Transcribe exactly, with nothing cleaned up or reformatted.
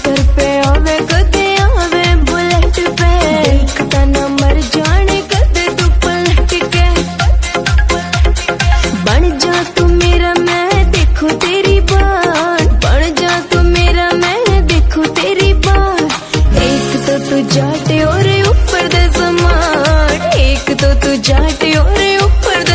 घर पे आवे कदे आवे बुलेट पे, देखता ना मर जाने कदे तू पलट के। बन जा तू मेरा मैं देखो तेरी बात, बन जा तू मेरा मैं देखो तेरी बात। एक तो तू जाटे और ऊपर दे समाट, एक तो तू जाटे और ऊपर